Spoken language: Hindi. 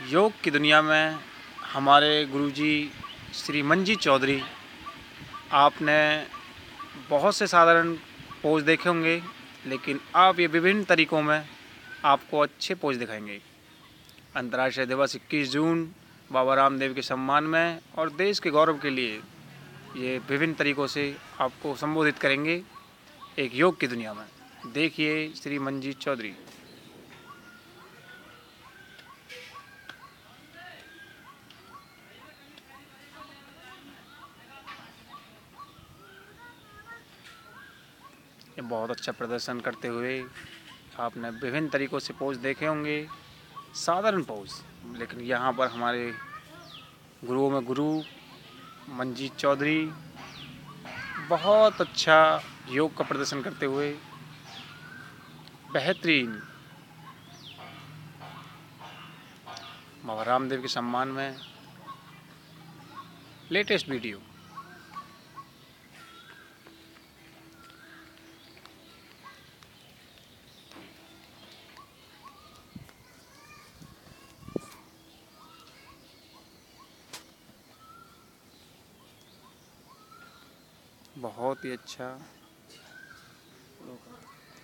योग की दुनिया में हमारे गुरुजी श्री मंजीत चौधरी, आपने बहुत से साधारण पोज देखे होंगे, लेकिन आप ये विभिन्न तरीकों में आपको अच्छे पोज दिखाएंगे। अंतर्राष्ट्रीय दिवस 21 जून बाबा रामदेव के सम्मान में और देश के गौरव के लिए ये विभिन्न तरीकों से आपको संबोधित करेंगे एक योग की दुनिया में। देखिए श्री मंजीत चौधरी। ये बहुत अच्छा प्रदर्शन करते हुए आपने विभिन्न तरीकों से पोज देखे होंगे, साधारण पोज, लेकिन यहाँ पर हमारे गुरुओं में गुरु मंजीत चौधरी बहुत अच्छा योग का प्रदर्शन करते हुए बेहतरीन बाबा रामदेव के सम्मान में लेटेस्ट वीडियो। बहुत ही अच्छा